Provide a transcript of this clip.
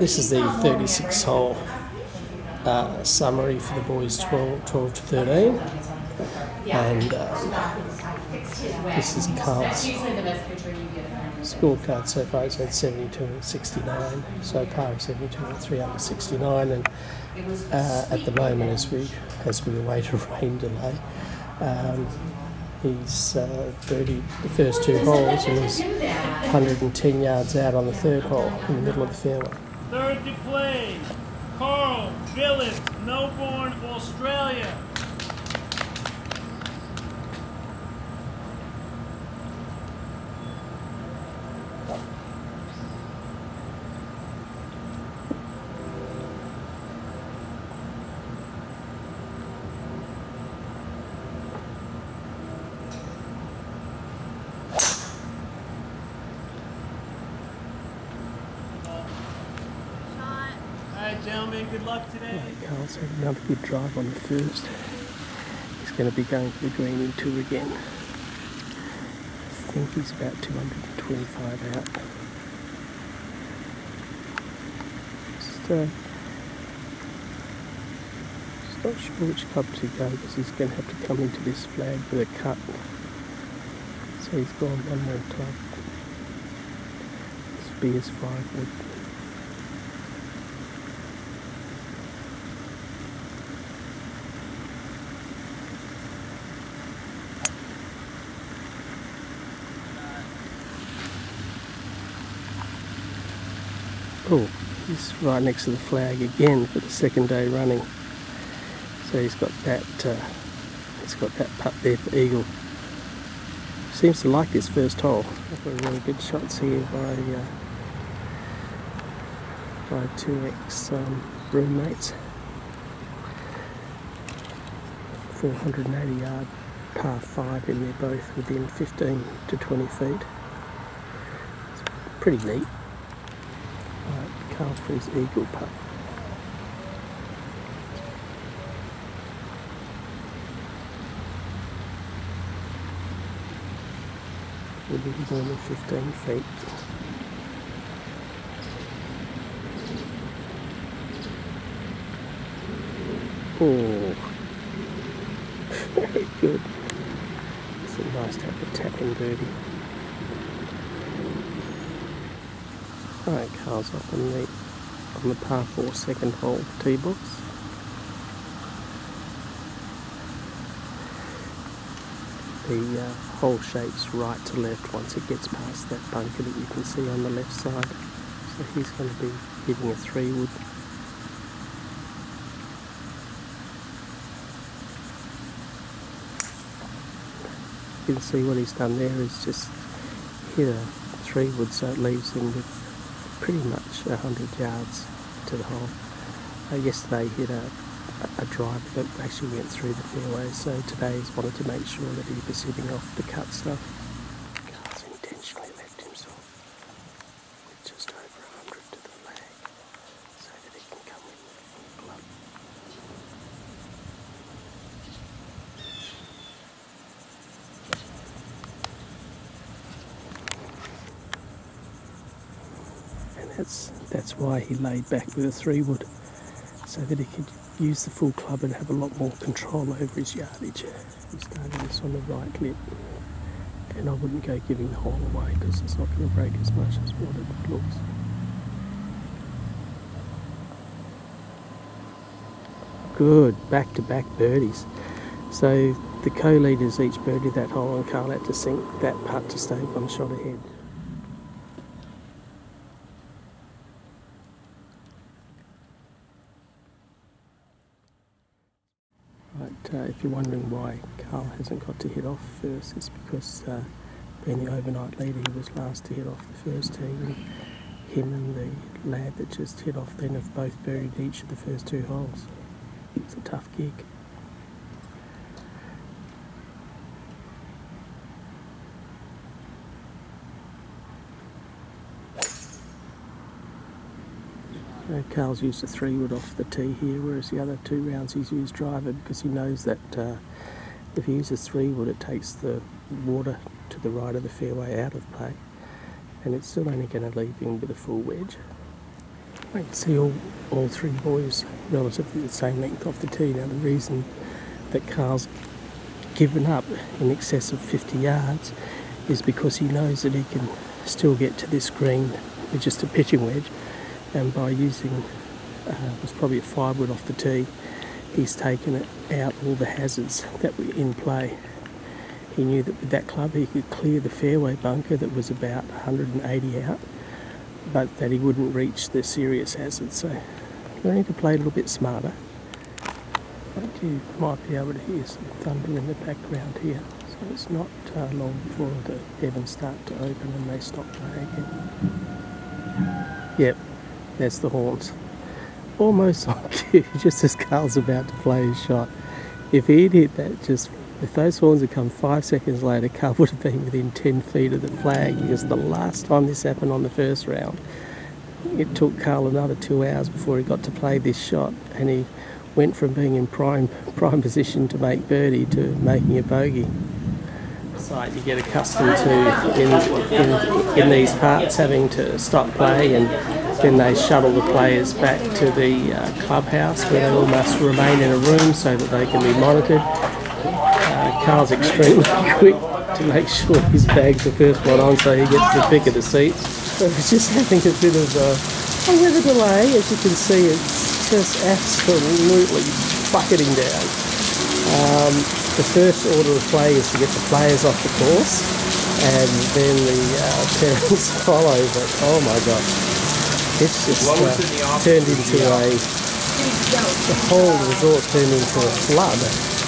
This is the 36 hole summary for the boys 12 to 13, and this is Karl's scorecard so far. It's had 72 and 69, so par of 72 and 3 under 69, and at the moment as we await a rain delay, he's birdied the first two holes and he's 110 yards out on the third hole in the middle of the fairway. Third to play, Karl, Vilips, Melbourne, Australia. Alright, gentlemen, good luck today. Karl's had another good drive on the first. He's going to be going for the green in two again. I think he's about 225 out. Just not sure which club to go because he's going to have to come into this flag with a cut. So he's gone one more club. This will be his 5 wood. Oh, he's right next to the flag again for the second day running. So he's got that putt there for eagle. Seems to like this first hole. I've got really good shots here by two roommates. 480 yard par 5 in there, both within 15 to 20 feet. It's pretty neat. Karl for his eagle putt. Within more than 15 feet. Oh, very good. It's nice to have a tapping birdie. Alright, Karl's up on the par 4 second hole tee box. The hole shapes right to left once it gets past that bunker that you can see on the left side. So he's going to be hitting a 3 wood. You can see what he's done there is just hit a 3 wood, so it leaves him with pretty much 100 yards to the hole. Yesterday he hit a drive that actually went through the fairway, so today he's wanted to make sure that he was hitting off the cut stuff. Karl's intentionally left himself with just over 100 to the flag so that he can come in with a full club. And that's why he laid back with a 3 wood, so that he could use the full club and have a lot more control over his yardage. He's starting this on the right lip, and I wouldn't go giving the hole away because it's not going to break as much as what it looks. Good, back-to-back birdies. So the co-leaders each birdied that hole, and Karl had to sink that putt to stay one shot ahead. If you're wondering why Karl hasn't got to hit off first, it's because being the overnight leader, he was last to hit off the first tee, and him and the lad that just hit off then have both buried each of the first 2 holes. It's a tough gig. Karl's used a 3 wood off the tee here, whereas the other 2 rounds he's used driver, because he knows that if he uses 3 wood it takes the water to the right of the fairway out of play, and it's still only going to leave him with a full wedge. I can see all three boys relatively the same length off the tee. Now the reason that Karl's given up in excess of 50 yards is because he knows that he can still get to this green with just a pitching wedge, and by using it was probably a 5-wood off the tee, he's taken it out all the hazards that were in play. He knew that with that club he could clear the fairway bunker that was about 180 out, but that he wouldn't reach the serious hazards. So learning to play a little bit smarter. But you might be able to hear some thunder in the background here, so it's not long before the heavens start to open and they stop playing again. Yep, there's the horns. Almost on cue, just as Karl's about to play his shot. If he'd hit that, if those horns had come 5 seconds later, Karl would have been within 10 feet of the flag, because the last time this happened on the first round, it took Karl another 2 hours before he got to play this shot, and he went from being in prime position to make birdie to making a bogey. Site you get accustomed to in these parts, having to stop play, and then they shuttle the players back to the clubhouse, where they all must remain in a room so that they can be monitored. Karl's extremely quick to make sure his bag's the first one on, so he gets the pick of the seats. So he's just having a bit of a weather delay. As you can see, it's just absolutely bucketing down. The first order of play is to get the players off the course, and then the parents follow. But oh my gosh, it's just turned into the whole resort turned into a flood.